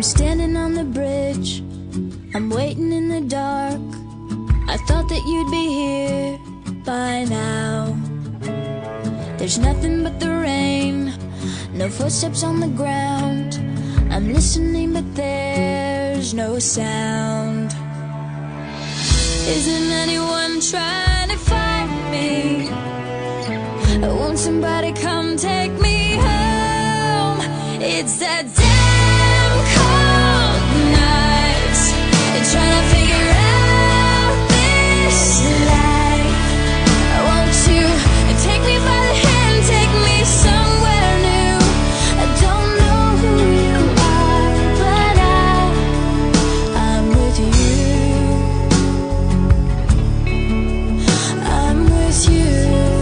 standing on the bridge, I'm waiting in the dark. I thought that you'd be here by now. There's nothing but the rain, no footsteps on the ground. I'm listening but there's no sound. Isn't anyone trying to find me? Won't somebody come take me home? It's that damn cold night, and trying to figure out this life. Won't you take me by the hand, take me somewhere new? I don't know who you are, but I'm with you. I'm with you.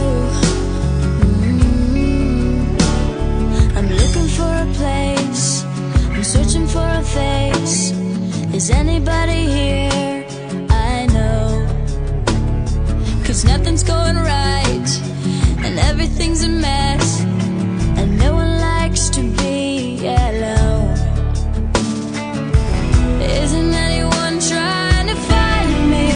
I'm looking for a place, I'm searching for a face. Is anybody here? I know, 'cause nothing's going right and everything's a mess.